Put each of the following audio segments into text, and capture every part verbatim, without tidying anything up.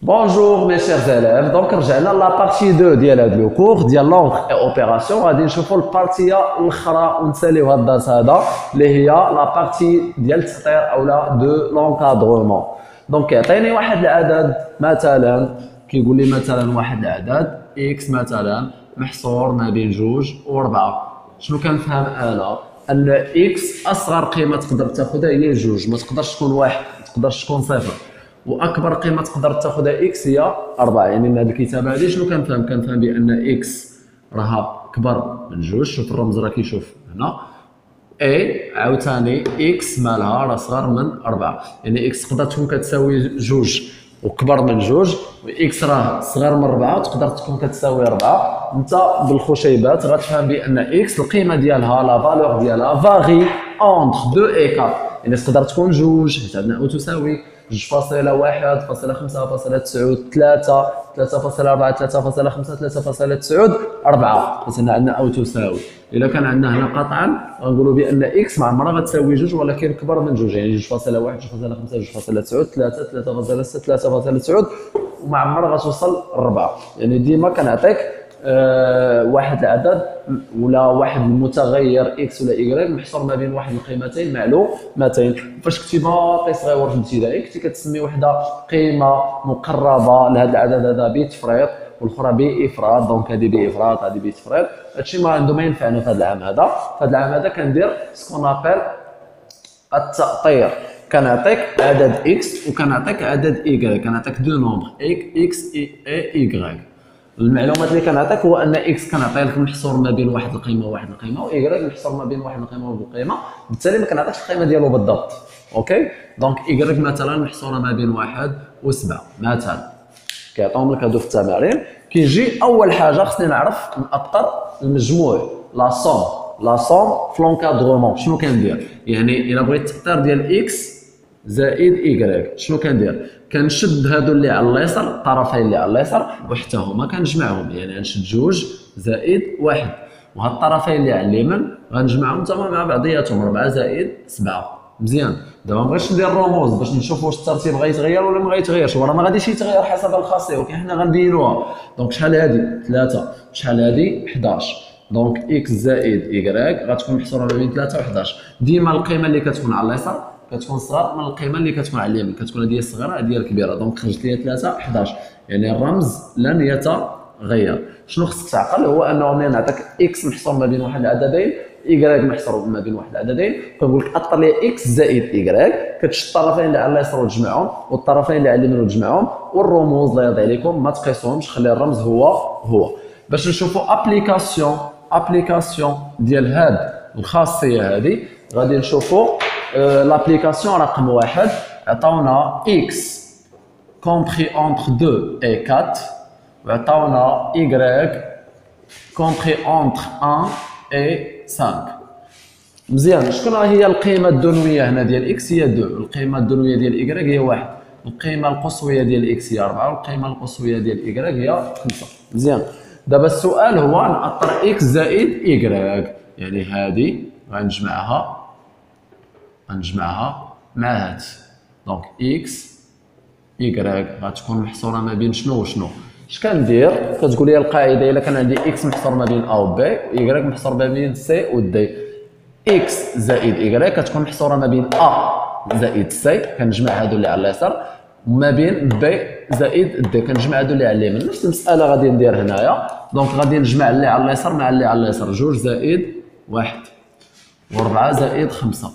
Bonjour mes chers élèves, donc رجعنا لا بارتي deux ديال هذا لو كور ديال لونغ اي اوبيراسيون. غادي نشوفوا البارتيه الاخرى ونساليو هذا الدرس هذا اللي هي لا بارتي ديال التسطير اولا دو لونكادرومون. دونك كيعطيني واحد العدد مثلا، كيقول لي مثلا واحد العدد اكس مثلا محصور ما بين جوج وربعه. شنو كنفهم انا؟ ان اكس اصغر قيمه تقدر تاخذها هي جوج، ما تقدرش تكون واحد، ما تقدرش تكون صفر، واكبر قيمه تقدر تاخذها اكس هي أربعة. يعني من هذه الكتابه هذه شنو كنفهم؟ كنفهم بان اكس راها كبر من جوج. شوف الرمز راه كيشوف هنا اي عاوتاني اكس مالها راه صغر من أربعة. يعني اكس تقدر تكون كتساوي جوج وكبر من جوج، واكس راه صغر من أربعة وتقدر تكون كتساوي أربعة. انت بالخشيبات غتفهم بان اكس القيمه ديالها لا فالور ديالها فاغي اونتر دو اي أربعة. يعني تقدر تكون جوج حيت عندنا او تساوي جوج فاصلة واحد فاصلة خمسة فاصلة تسعود ثلاثة ثلاثة فاصلة أربعة ثلاثة فاصلة خمسة ثلاثة فاصلة تسعود أربعة. حيت عندنا او تساوي. الا كان عندنا هنا قطعا غنقولوا بان اكس ما عمرها غتساوي جوج ولكن كبر من جوج، يعني جوج فاصلة واحد جوج فاصلة خمسة جوج فاصلة تسعود ثلاثة ثلاثة فاصلة ستة ثلاثة فاصلة تسعود وما عمرها غتوصل أربعة. يعني ديما كنعطيك أه واحد العدد ولا واحد المتغير اكس ولا ايكغيك محصور ما بين واحد القيمتين معلومتين. فاش كنتي باقي صغير في الابتدائي كنتي كتسمي وحده قيمه مقربه لهذا العدد هذا بتفريط والاخرى بافراط. دونك هذه بافراط هذه بتفريط. هادشي ما عنده ما ينفعنا في هذا العام هذا. في هذا العام هذا كندير سكون ابل التأطير. كنعطيك عدد اكس وكنعطيك عدد ايكغيك، كنعطيك دو نومبر اكس اي ايكغيك. المعلومات اللي كنعطيك هو ان اكس كنعطي لك محصور ما بين واحد القيمه وواحد القيمه، وايكغيك محصور ما بين واحد القيمه وواحد القيمه، بالتالي ما كنعطيكش القيمه ديالو بالضبط. اوكي دونك ايكغيك مثلا محصوره ما بين واحد وسبعة مثلا. كيعطيهم لك هادو في التمارين. كيجي اول حاجه خصني نعرف نأطر المجموع لا صوم. لا صوم في لونكادرومون شنو كندير؟ يعني الا بغيت التأطير ديال اكس زائد ايكغيك شنو كندير؟ كنشد هادو اللي على اليسار، الطرفين اللي على اليسار وحتى هما كنجمعهم. يعني غنشد جوج زائد واحد، وهاد الطرفين اللي على اليمين غنجمعهم تما مع بعضياتهم أربعة زائد سبعة. مزيان. دابا مبغيتش ندير الرموز باش نشوف واش الترتيب غيتغير ولا ما غيتغيرش، وراه ما غاديش يتغير حسب الخاصيه ولكن حنا غنبينوها. دونك شحال هادي؟ ثلاثة. شحال هادي؟ حداش. دونك اكس زائد ايكغيك غتكون محصوره ما بين ثلاثة وحداش. ديما القيمه اللي كتكون على اليسار كتكون صغر من القيمه اللي كتكون على اليمين، كتكون هذه الصغيره هذه الكبيره. دونك خرجت لي ثلاثة حداش. يعني الرمز لن يتغير. شنو خصك تعقل هو انه ملي نعطيك اكس محصور ما بين واحد العددين، ايكغيك محصور ما بين واحد العددين، كنقول لك اطر لي اكس زائد ايكغيك، كتشد الطرفين اللي على اليسار وتجمعهم والطرفين اللي على اليمين وتجمعهم، والرموز الله يرضي عليكم ما تقيسوهمش، خلي الرمز هو هو. باش نشوفوا ابليكاسيون ابليكاسيون ديال هاد الخاصيه هذه غادي نشوفوا أه لابليكاسيون رقم واحد. عطاونا اكس كومبري اونتر deux et quatre وعطاونا ايكغيك كومبري اونتر واحد et خمسة. مزيان. شكون هي القيمه الدنويه هنا ديال اكس؟ هي اثنين. القيمه الدنويه ديال ايكغيك هي واحد. القيمه القصويه ديال اكس هي أربعة والقيمه القصويه ديال ايكغيك هي خمسة. مزيان. دابا السؤال هو نأطر اكس زائد ايكغيك، يعني هذه غنجمعها غنجمعها مع هاد. دونك اكس ايكغيك غتكون محصوره ما بين شنو وشنو؟ اش كندير؟ كتقول لي القاعده الا كان عندي اكس محصور ما بين ا و بي وايكغيك محصور ما بين سي و دي، اكس زائد ايكغيك كتكون محصوره ما بين ا زائد سي، كنجمع هادو اللي على اليسار، وما بين بي زائد دي كنجمع هادو اللي على اليمين. نفس المساله غادي ندير هنايا. دونك غادي نجمع اللي على اليسار مع اللي على اليسار، جوج زائد واحد و4 زائد خمسة.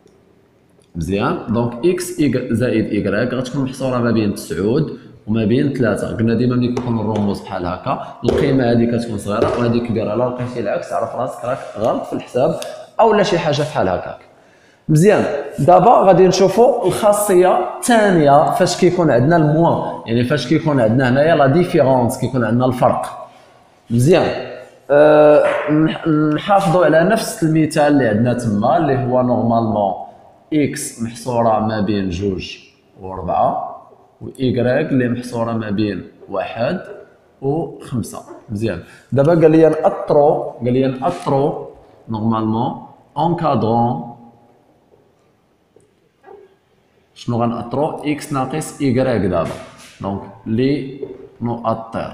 مزيان. دونك اكس زائد ايكغيك غتكون محصوره ما بين تسعود وما بين ثلاثة. قلنا ديما ملي كيكونوا الرموز بحال هكا القيمه هذه كتكون صغيره وهذه كبيره. الا لقيتي العكس عرف راسك راك غلط في الحساب او لا شي حاجه بحال هكاك. مزيان. دابا غادي نشوفوا الخاصيه الثانيه فاش كيكون عندنا الموان، يعني فاش كيكون عندنا هنايا لا ديفيرونس، كيكون عندنا الفرق. مزيان. أه نحافظوا على نفس المثال اللي عندنا تما اللي هو نورمالمون اكس محصوره ما بين جوج وربعة وايكغيك اللي محصوره ما بين واحد وخمسة. مزيان. دابا قال لي نأطرو قال لي نأطرو نورمالمون اونكادرون. شنو غنأطرو؟ اكس ناقص ايكغيك. دابا دونك لي نؤطر.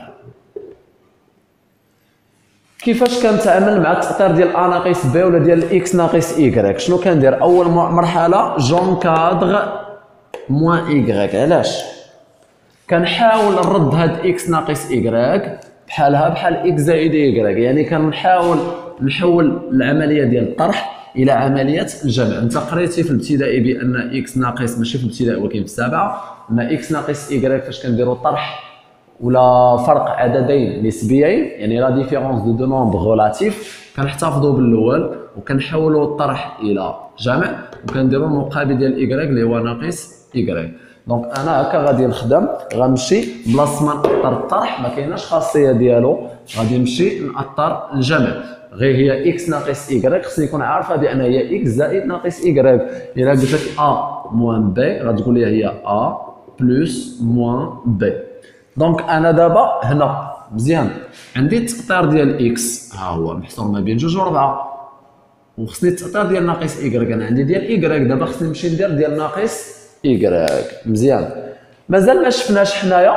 كيفاش كنتعامل مع التأطير ديال ا ناقص ب ولا ديال اكس ناقص ايكغيك؟ شنو كندير؟ اول مرحله جون كادغ موان ايكغيك. علاش؟ كنحاول نرد هاد اكس ناقص ايكغيك بحالها بحال اكس زائد ايكغيك، يعني كنحاول نحول العمليه ديال الطرح الى عمليه الجمع. انت قريتي في الابتدائي بان اكس ناقص، ماشي في الابتدائي ولكن في السابعه، ان اكس ناقص ايكغيك فاش كنديروا طرح ولا فرق عددين نسبيين، يعني لا ديفيرونس دو دو نومبر غولاتيف، كنحتفظوا بالاول وكنحولوا الطرح الى جمع وكنديروا المقابل ديال ايكغيك اللي هو ناقص ايكغيك. دونك انا هكا غادي نخدم، غنمشي بلاصه ما نأطر الطرح ما كايناش خاصيه ديالو، غادي نمشي نأطر الجمع. غير هي اكس ناقص ايكغيك خصني نكون عارفه بان هي اكس زائد ناقص ايكغيك. الا قلت لك ا موان بي غتقول لي هي ا بلس موان بي. دونك انا دابا هنا مزيان عندي التأطير ديال اكس ها هو محصور ما بين جوج وربعه، وخصني التأطير ديال ناقص ايكغيك، انا عندي ديال ايكغيك، دابا خصني نمشي ندير ديال ناقص ايكغيك. مزيان. مازال ما شفناش حنايا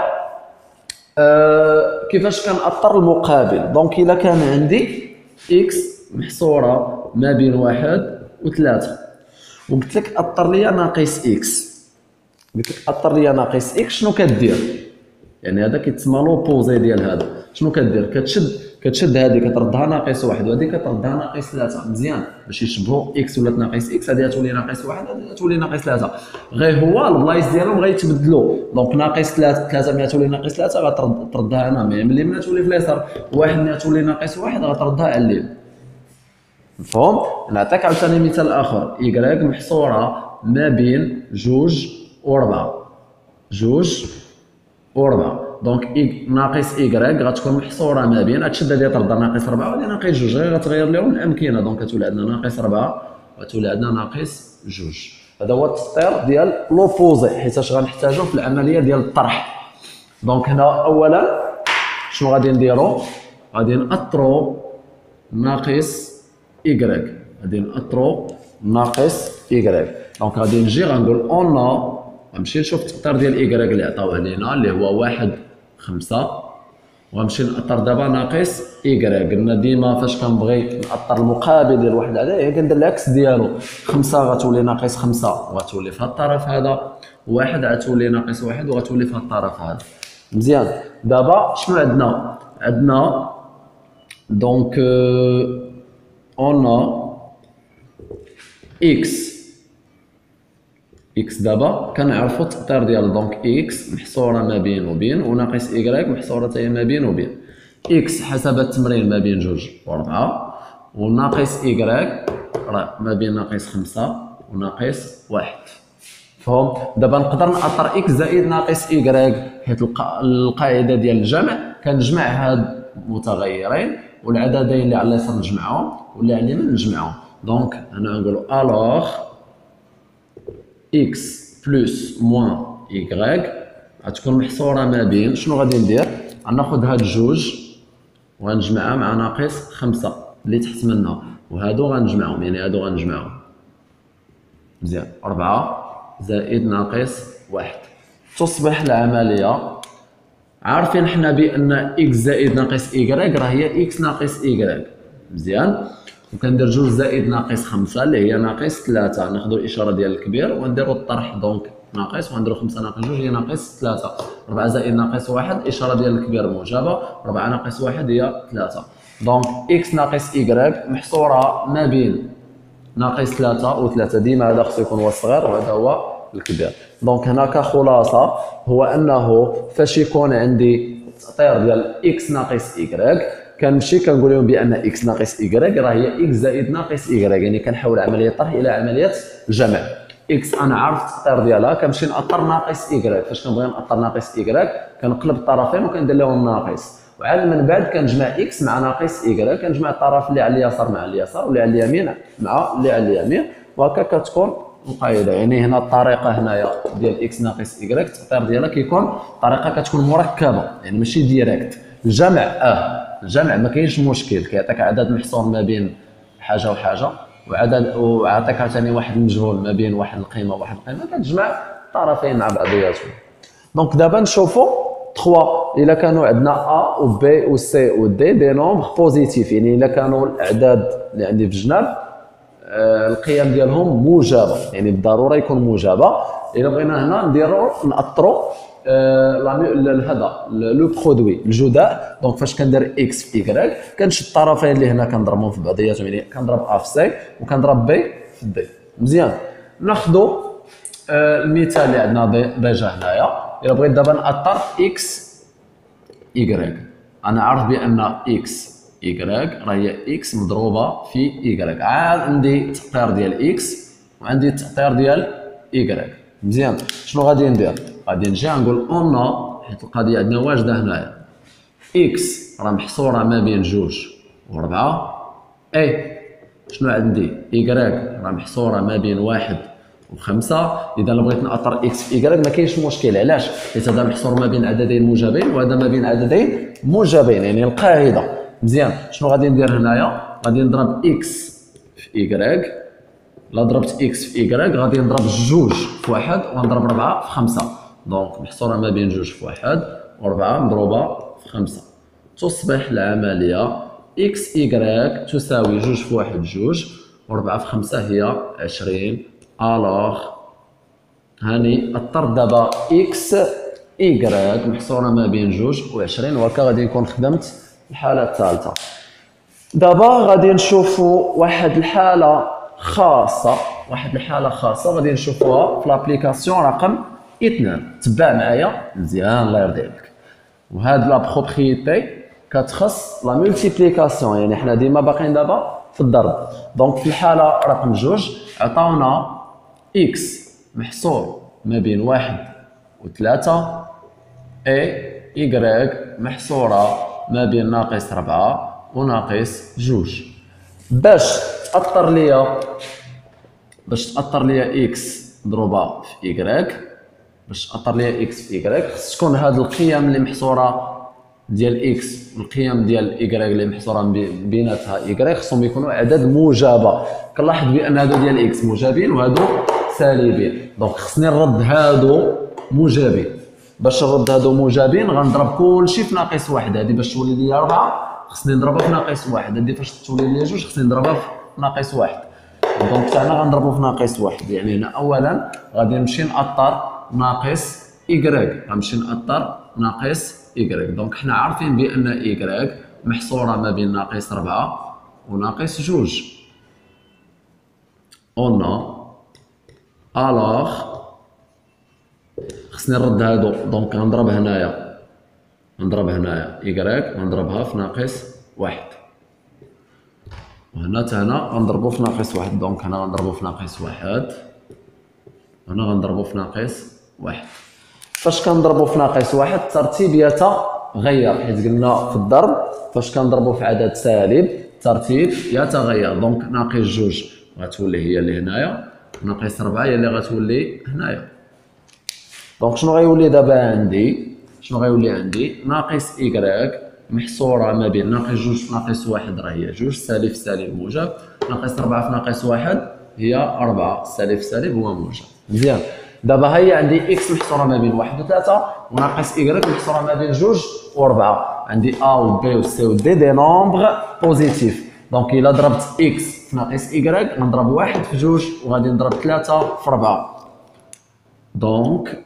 أه كيفاش كنأطر المقابل. دونك الا كان عندي اكس محصوره ما بين واحد وثلاثه وقلت لك أطر ليا ناقص اكس، قلت لك أطر ليا ناقص اكس، شنو كدير؟ يعني هذا كيتسمى لوبوزي ديال هذا. شنو كدير؟ كتشد كتشد هذه كتردها ناقص واحد وهذه كتردها ناقص ثلاثه. مزيان باش يشبهوا اكس ولات ناقص اكس، هذه غتولي ناقص واحد هذه غتولي ناقص ثلاثه. غير هو البلايص ديالهم غيتبدلوا. دونك ناقص ثلاثه ثلاثه ملي تولي ناقص ثلاثه غتردها هنا، ملي ملي تولي في اليسار واحد ملي تولي ناقص واحد غتردها على اليمين. مفهوم؟ نعطيك عاوتاني مثال اخر. ايكغيك محصوره ما بين جوج وربعه، جوج وربعه. دونك إي ناقص ايكغيك غتكون محصوره ما بين، هادشي اللي تردها ناقص ربعه وهادي ناقص جوج، غير غتغير لهم الامكنه. دونك غتولي عندنا ناقص ربعه وغتولي عندنا ناقص جوج. هذا هو التأطير ديال لوبوزي حيتاش غنحتاجو في العمليه ديال الطرح. دونك هنا اولا شنو غادي نديرو؟ غادي نأطرو ناقص ايكغيك، غادي نأطرو ناقص ايكغيك. دونك غادي نجي غنقول اون، غنمشي نشوف التأطير ديال ايكغيك اللي عطاوه لينا اللي هو واحد خمسة، وغنمشي نأطر دابا ناقص ايكغيك. قلنا ديما فاش كنبغي نأطر المقابل ديال واحد العدد هي كندير العكس ديالو. خمسة غتولي ناقص خمسة وغتولي في هاد الطرف هذا، واحد غتولي ناقص واحد وغتولي في هاد الطرف هذا. مزيان. دابا شنو عندنا؟ عندنا دونك اون اكس اكس دابا كنعرفوا التأطير ديالو. دونك اكس محصوره ما بين وبين وناقص ايكغيك محصوره حتى هي ما بين وبين. اكس حسب التمرين ما بين جوج وربعه، وناقص ايكغيك راه ما بين ناقص خمسة وناقص واحد. فهم؟ دابا نقدر نأطر اكس زائد ناقص ايكغيك حيت القاعده ديال الجمع كنجمع هاد المتغيرين والعددين اللي على اليسار نجمعهم واللي على اليمين نجمعهم. دونك هنا نقولوا الوغ اكس بلس موان ايكغيك غتكون محصوره ما بين، شنو غادي ندير؟ غناخذ هاد جوج وغنجمعها مع ناقص خمسة اللي تحت منها، وهادو غنجمعهم، يعني هادو غنجمعهم. مزيان. أربعة زائد ناقص واحد تصبح العمليه عارفين حنا بان اكس زائد ناقص ايكغيك راه هي اكس ناقص ايكغيك. مزيان. وكندير جوج زائد ناقص خمسة اللي هي ناقص ثلاثة، ناخذوا الاشاره ديال الكبير ونديروا الطرح. دونك ناقص ونديروا خمسة ناقص جوج هي ناقص ثلاثة. أربعة زائد ناقص واحد الاشاره ديال الكبير موجبه، أربعة ناقص واحد هي ثلاثة. دونك اكس ناقص ايكغيك محصوره ما بين ناقص ثلاثة و ثلاثة، ديما هذا خصو يكون هو الصغير وهذا هو الكبير. دونك هنا كخلاصه هو انه فاش يكون عندي التأطير ديال اكس ناقص ايكغيك كنمشي كنقول لهم بان اكس ناقص ايكغيك راه هي اكس زائد ناقص ايكغيك، يعني كنحول عمليه الطرح الى عمليه الجمع. اكس انا عرفت التأطير ديالها كنمشي نأطر ناقص ايكغيك. فاش كنبغي نأطر ناقص ايكغيك كنقلب الطرفين وكندير لهم ناقص، وعاد من بعد كنجمع اكس مع ناقص ايكغيك، كنجمع الطرف اللي على اليسار مع اليسار واللي على اليمين مع اللي على اليمين، وهكا كتكون القاعده. يعني هنا الطريقه هنايا ديال اكس ناقص ايكغيك التأطير ديالها كيكون طريقه كتكون مركبه، يعني ماشي ديريكت. الجمع اه الجمع ما كاينش مشكل، كيعطيك عدد محصور ما بين حاجه وحاجه، وعدد وعطيك عاوتاني واحد المجهول ما بين واحد القيمه وواحد القيمه، كتجمع الطرفين مع بعضياتهم. دونك دابا نشوفوا ثلاثة الا كانوا عندنا ا و بي و سي و دي دي نومبر بوزيتيف، يعني الا كانوا الاعداد اللي عندي في الجناب آه القيم ديالهم موجبه، يعني بالضروره يكون موجبه. الا بغينا هنا نديروا ناثروا آه هذا لو برودوي الجداء، دونك فاش كندير اكس في ايكغيك كنشد الطرفين اللي هنا كنضربهم في بعضياتهم، يعني كنضرب ا في سي وكنضرب بي في دي. مزيان، ناخذوا آه المثال اللي عندنا ديجا هنايا. الا بغيت دابا ناثر اكس ايكغيك، انا عارف بان اكس ايكغيك راه هي اكس مضروبه في ايكغيك، عاد عندي التأثير ديال اكس وعندي التأثير ديال ايكغيك. مزيان، شنو غادي ندير؟ غادي نجي نقول اون حيت القضيه عندنا واجده هنايا، اكس راه محصوره ما بين جوج وربعه، اي شنو عندي؟ ايكغيك راه محصوره ما بين واحد وخمسة. اذا بغيت ناثر اكس في ايكغيك ما كاينش مشكل، علاش؟ حيت هذا محصور ما بين عددين موجبين وهذا ما بين عددين موجبين، يعني القاعده. مزيان، شنو غادي ندير هنايا؟ غادي نضرب اكس في ايكغيك، لا ضربت اكس في ايكغيك غادي نضرب جوج في واحد ونضرب ربعة في خمسة، دونك محصوره ما بين جوج في واحد وربعة مضروبه في خمسة، تصبح العمليه اكس ايكغيك تساوي جوج في واحد جوج وربعة في خمسة هي عشرين. الوغ هاني اضطر دابا اكس ايكغيك محصوره ما بين جوج و عشرين، وهكا غادي نكون خدمت الحاله الثالثه. دابا غادي نشوفوا واحد الحاله خاصه، واحد الحاله خاصه غادي نشوفوها في لابليكاسيون رقم اثنان. تبع معايا مزيان الله يرضي عليك. وهاد لا بروبريتي كتخص لا مولتيبليكاسيون، يعني حنا ديما باقيين دابا في الضرب. دونك في الحاله رقم جوج عطاونا اكس محصور ما بين واحد وثلاثة، اي ايكغيك محصوره ما بين ناقص ربعة وناقص جوج. باش تاثر ليا باش تاثر ليا اكس مضروبه في ايكغيك، باش تاثر ليا اكس في ايكغيك خص تكون هاد القيم اللي محصوره ديال اكس والقيم ديال ايكغيك اللي محصوره بيناتها ايكغيك خصهم يكونوا اعداد موجبه. كنلاحظ بان هادو ديال اكس موجبين وهادو سالبين، دونك خصني نرد هادو موجبين. باش نرد هادو موجبين غنضرب كلشي في ناقص واحد، هادي باش تولي لي أربعة خصني نضربها في ناقص واحد، هادي فاش تولي لي جوج خصني نضربها في ناقص واحد. دونك حنا غنضربو في ناقص واحد، يعني هنا اولا غادي نمشي ناثر ناقص ايكغيك، غنمشي ناثر ناقص ايكغيك. دونك حنا عارفين بان ايكغيك محصوره ما بين ناقص ربعة وناقص جوج. اون الوغ خصني نرد هادو، دونك غنضرب هنايا نضرب هنايا ايكغيك ونضربها في ناقص واحد، وهنا حتى هنا غنضربو في ناقص واحد، دونك هنا غنضربو في ناقص واحد وهنا غنضربو في ناقص واحد. فاش كنضربو في ناقص واحد الترتيب يتغير، حيت قلنا في الضرب فاش كنضربو في عدد سالب الترتيب يتغير. دونك ناقص جوج غتولي هي اللي هنايا، ناقص ربعة هي اللي غتولي هنايا. دونك شنو غيولي دابا عندي؟ شنو غيولي عندي؟ ناقص ايكغيك محصوره ما بين ناقص جوج في ناقص واحد راه هي جوج، سالب في سالب موجب، ناقص ربعة في ناقص واحد هي أربعة، سالب في سالب هو موجب. مزيان، دابا هي عندي اكس محصوره ما بين واحد وثلاثة وناقص ايكغيك محصوره ما بين جوج وربعة، عندي ا و بي و سي و دي دي نومبر بوزيتيف. دونك الا ضربت اكس في ناقص ايكغيك غنضرب واحد في جوج وغادي نضرب ثلاثة في ربعة. دونك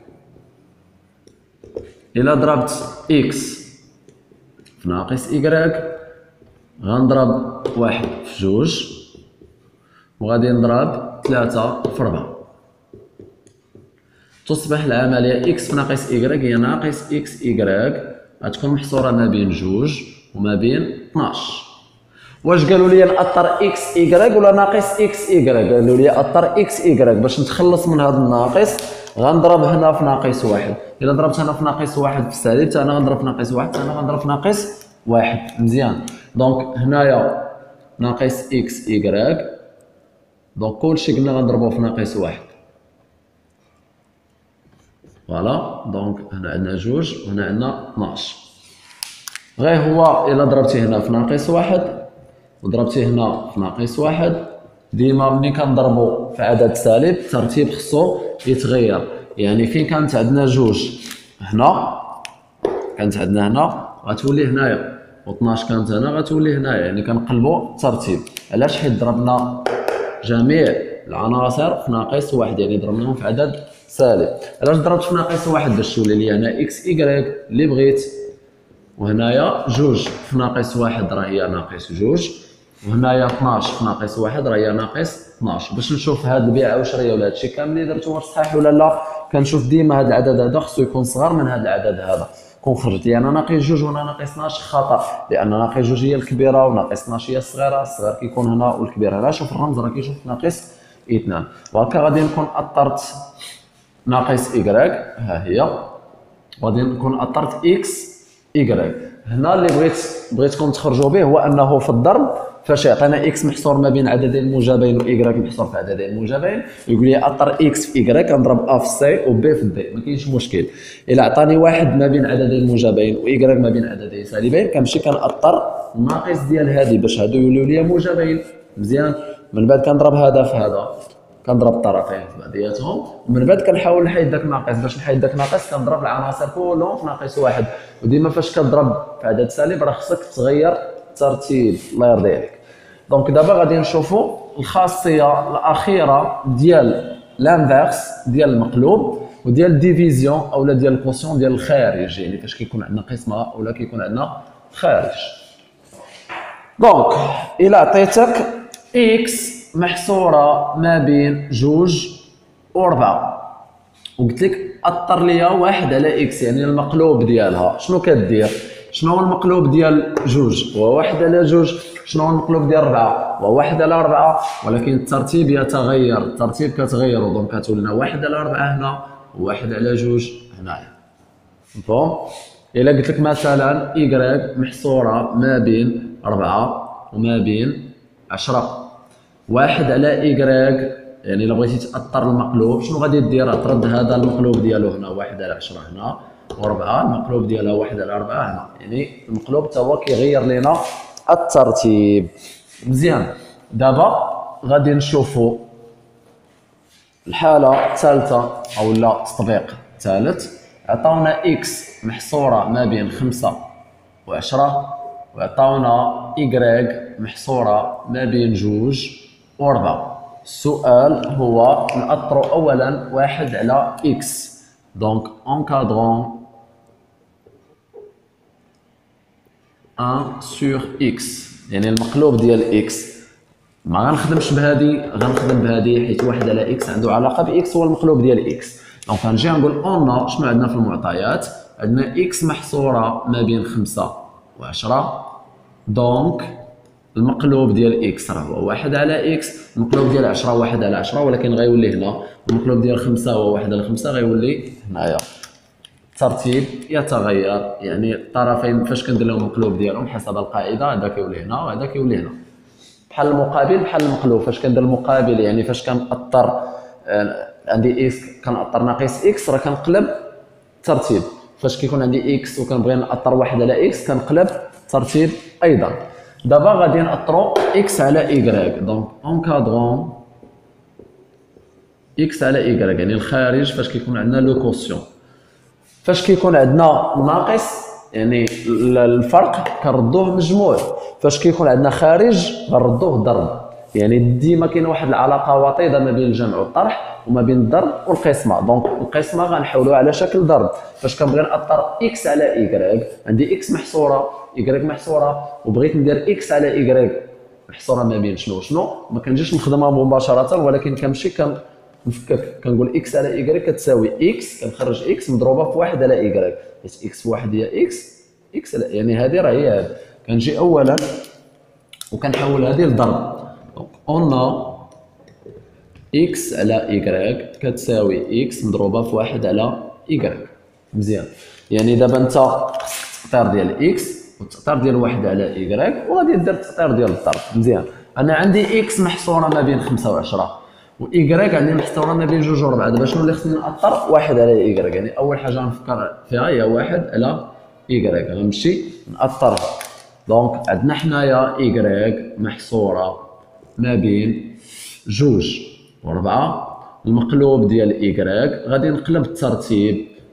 الا ضربت اكس في ناقص ايكغيك غنضرب واحد في جوج وغادي نضرب ثلاثة في ربعة، تصبح العملية اكس في ناقص ايكغيك هي ناقص اكس ايكغيك غتكون محصورة ما بين جوج وما بين اثناش. واش قالوا لي ناثر اكس ايكغيك ولا ناقص اكس ايكغيك؟ قالوا لي اثر اكس ايكغيك. باش نتخلص من هذا الناقص غنضرب هنا في ناقص واحد، الا ضربت هنا في ناقص واحد في سالب حتى انا غنضرب في ناقص واحد حتى انا غنضرب في ناقص واحد. مزيان، دونك هنايا ناقص اكس ايكغيك، دونك كلشي قلنا غنضربوه في ناقص واحد. فوالا، دونك هنا عندنا جوج وهنا عندنا اثناش. غير هو الا ضربتي هنا في ناقص واحد وضربتي هنا في ناقص واحد، ديما ملي كنضربو في عدد سالب الترتيب خصو يتغير. يعني فين كانت عندنا جوج هنا كانت عندنا هنا غتولي هنايا، و اثناش كانت هنا غتولي هنايا، يعني كنقلبوا الترتيب. علاش؟ حيت ضربنا جميع العناصر في ناقص واحد، يعني ضربناهم في عدد سالب. علاش ضربت في ناقص واحد؟ باش تولي لي هنا اكس ايكغيك اللي بغيت، وهنايا جوج في ناقص واحد راه هي ناقص جوج، وهنايا اثناش في ناقص واحد راه هي ناقص اثناش. باش نشوف هاد البيع والشريه ولا هادشي كامل اللي درتو واش صحيح ولا لا، كنشوف ديما هاد العدد هذا خصو يكون صغر من هاد العدد هذا. كون خرجت لي انا ناقص جوج وانا ناقص اثناش خطا، لان ناقص جوج هي الكبيره وناقص اثناش هي الصغيره، الصغير كيكون هنا والكبير هنا. شوف الرمز راه كيشوف ناقص اثنان، وهكا غادي نكون اثرت ناقص إيكغيك ها هي، غادي نكون اثرت اكس إيكغيك. هنا اللي بغيت بغيتكم تخرجوا به هو انه في الضرب فاش يعطينا اكس محصور ما بين عددين موجبين وايكغيك محصور في عددين موجبين، يقول لي اثر اكس في إيكغيك كنضرب ا في سي و بي في دي، ما كاينش مشكل. الا عطاني واحد ما بين عددين موجبين وايكغيك ما بين عددين سالبين، كنمشي كنأثر الناقص ديال هذه باش هادو يوليو لي موجبين. مزيان. من بعد كنضرب هذا في هذا، كنضرب الطرفين في بعضياتهم، ومن بعد كنحاول نحيد داك الناقص. باش نحيد داك الناقص كنضرب العناصر كلهم في ناقص واحد، وديما فاش كتضرب في عدد سالب راه خصك تغير الترتيب. الله يرضي عليك. دونك دابا غادي نشوفوا الخاصيه الاخيره ديال لانفيرس ديال المقلوب وديال ديفيزيون اولا ديال الكوسيون ديال الخارج، يعني فاش كيكون عندنا قسمه اولا كيكون عندنا خارج. دونك الا عطيتك اكس محصوره ما بين جوج و ربعة وقلت لك اثر ليا واحد على اكس، يعني المقلوب ديالها شنو كدير؟ شنو هو المقلوب ديال جوج؟ هو واحد على جوج. شنو هو المقلوب ديال ربعة؟ هو واحد على ربعة، ولكن الترتيب يتغير، الترتيب كتغير، دونك كتولي لنا واحد على ربعة هنا وواحد على جوج هنايا. مفهوم؟ الا قلت لك مثلا إيكغيك محصوره ما بين ربعة وما بين عشرة، واحد على إيكغيك، يعني الا بغيتي تاثر المقلوب شنو غادي دير؟ ترد هذا المقلوب ديالو هنا واحد على عشرة هنا، وربعة المقلوب ديالها واحد على ربعة هنا، يعني المقلوب تا هو كيغير لينا الترتيب. مزيان. دابا غادي نشوفوا الحاله الثالثه او لا التطبيق الثالث. عطاونا اكس محصوره ما بين خمسة وعشرة، وعطاونا إيكغيك محصوره ما بين جوج وربعة. السؤال هو نأثروا اولا واحد على اكس، دونك انكادرون واحد sur اكس، يعني المقلوب ديال اكس. ما غنخدمش بهذه، غنخدم بهذه حيت واحد على اكس عنده علاقه باكس هو المقلوب ديال اكس. دونك غنجي نقول اون شنو عندنا في المعطيات؟ عندنا اكس محصوره ما بين خمسة وعشرة، دونك المقلوب ديال اكس راه هو واحد على اكس، المقلوب ديال عشرة واحد على عشرة، ولكن غيولي هنا المقلوب ديال خمسة هو واحد على خمسة غيولي هنايا. الترتيب يتغير، يعني الطرفين فاش كندير لهم المقلوب ديالهم حسب القاعده هذا كيولي هنا وهذا كيولي هنا. بحال المقابل بحال المقلوب، فاش كندير المقابل يعني فاش كنأثر آه عندي اكس كنأثر ناقص اكس راه كنقلب الترتيب، فاش كيكون عندي اكس وكنبغي نأثر واحد على اكس كنقلب الترتيب ايضا. دابا غادي نأثروا اكس على إيكغيك، دونك انكادرون اكس على إيكغيك، يعني الخارج فاش كيكون عندنا لو كوسيون. فاش كيكون عندنا ناقص يعني الفرق كنردوه مجموع، فاش كيكون عندنا خارج غنردوه ضرب، يعني ديما كاينه واحد العلاقه وطيده ما بين الجمع والطرح وما بين الضرب والقسمه. دونك القسمه غنحولوها على شكل ضرب. فاش كنبغي نأثر اكس على إيكغيك عندي اكس محصوره إيكغيك محصوره وبغيت ندير اكس على إيكغيك محصوره ما بين شنو شنو، ما كنجيش نخدمها مباشره ولكن كنمشي كن نفكك كنقول اكس على إيكغيك كتساوي اكس، كنخرج اكس مضروبه في واحد على إيكغيك، حيت اكس في واحد هي اكس، اكس يعني هذه راه هي هذه. كنجي اولا وكنحول هذه لضرب، دونك اون اكس على إيكغيك كتساوي اكس مضروبه في واحد على إيكغيك. مزيان. يعني دابا انت خصك التأثير ديال اكس والتأثير ديال واحد على إيكغيك وغادي دير التأثير ديال الضرب. مزيان. انا عندي اكس محصوره ما بين خمسة وعشرة وإيكغيك عندي محصوره ما بين جوج وربعة. دابا شنو اللي خصني نأثر؟ واحد على إيكغيك، يعني اول حاجه نفكر فيها هي واحد على إيكغيك، غنمشي نأثرها. دونك عندنا حنايا إيكغيك محصوره ما بين جوج وربعة، المقلوب ديال إيكغيك غادي نقلب الترتيب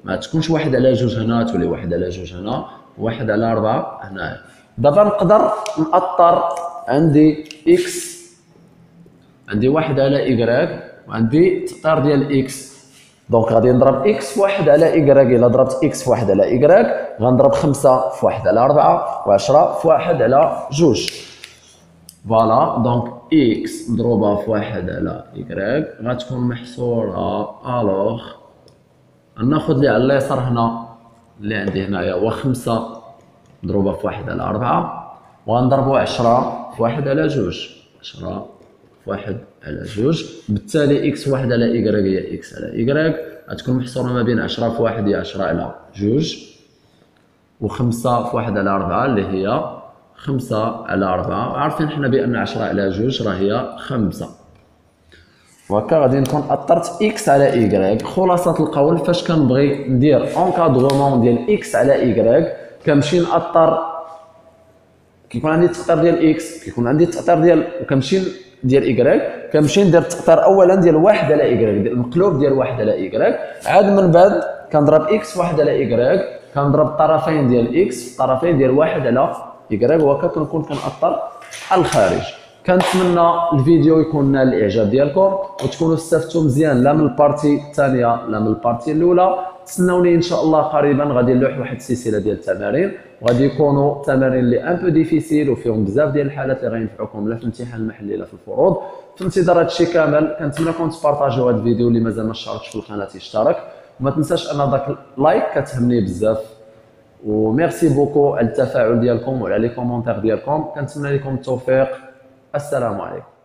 ما تكونش واحد على جوج هنا تولي واحد على جوج هنا، واحد على أربعة هنا. دابا نقدر نأطر عندي إكس، عندي واحد على إيكغيك وعندي تأطير ديال إكس. دونك غادي نضرب إكس في واحد على إيكغيك، إلا ضربت إكس في واحد على إيكغيك غنضرب خمسة في واحد على أربعة وعشرة في واحد على جوج. فوالا دونك إكس مضروبة في واحد على إيكغيك غتكون محصورة. ألوغ ناخد اللي على اليسار هنا اللي عندي هنايا هو خمسة مضروبة في واحد على أربعة، وغنضربو عشرة في واحد على جوج، عشرة في واحد على جوج. بالتالي إكس واحد على إيكغيك هي إكس على إيكغيك، غتكون محصورة ما بين عشرة في واحد هي عشرة على جوج، وخمسة في واحد على أربعة اللي هي خمسة على أربعة. عارفين حنا بأن عشرة على جوج راه هي خمسة. وهكا غادي نكون أطرت إكس على إيكغيك. خلاصة القول فاش كنبغي ندير أونكادغومون ديال إكس على إيكغيك كنمشي نأطر، كيكون عندي التأطير ديال إكس كيكون عندي التأطير ديال وكنمشي ديال إيكغيك، كنمشي ندير التأطير أولا ديال واحد على إيكغيك، ديال المقلوب ديال واحد على إيكغيك، عاد من بعد كنضرب إكس في واحد على إيكغيك، كنضرب الطرفين ديال إكس في الطرفين ديال واحد على إيكغيك، وهكا كنكون كنأطر الخارج. كنتمنى الفيديو يكون نال الاعجاب ديالكم وتكونوا استفدتوا مزيان لا من البارتي الثانيه لا من البارتي الاولى. تسناوني ان شاء الله قريبا غادي نلوح واحد السلسله ديال التمارين، وغادي يكونوا تمارين اللي ان بو ديفيسيل وفيهم بزاف ديال الحالات اللي غينفعوكم لا في الامتحان المحلي لا في الفروض. في انتظار هادشي كامل كنتمنىكم تبارطاجيو هذا الفيديو، اللي مازال ما اشتركش في القناه يشترك، وما تنساش ان داك اللايك كتهمني بزاف. وميرسي بوكو على التفاعل ديالكم وعلى لي كومونتير ديالكم، كنتمنى لكم التوفيق. السلام عليكم.